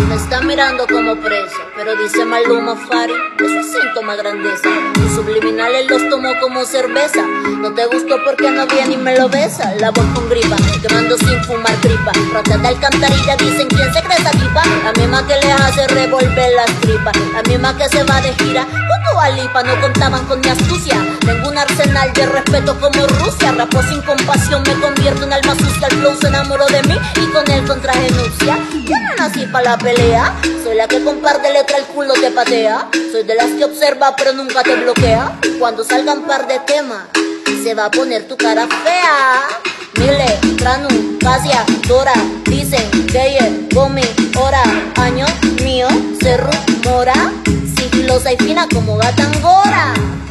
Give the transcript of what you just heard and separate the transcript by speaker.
Speaker 1: Me está mirando como presa, pero dice Maluma Fari, eso es síntoma de grandeza. Tus subliminales los tomo como cerveza. No te gustó porque no viene y me lo besa. La voz con gripa, quemando sin fumar tripa. Ratas de alcantarilla dicen quién se cree esa tipa. La misma que les hace revolver las tripas. La misma que se va de gira con Dua Lipa. No contaban con mi astucia. Tengo un arsenal de respeto como Rusia. Rapo sin compasión, me convierto en alma sucia. El flow se enamoró de mí y con él contraje nupcia. Yo no nací pa' la pelea. Soy la que comparte letra, el culo te patea. Soy de las que observa pero nunca te bloquea. Cuando salgan par de temas, se va a poner tu cara fea. Mile, Tranu, Casia, Dora, dicen, Geye, Gomi, Hora, año mío, se rumora, sigilosa y fina como gata angora.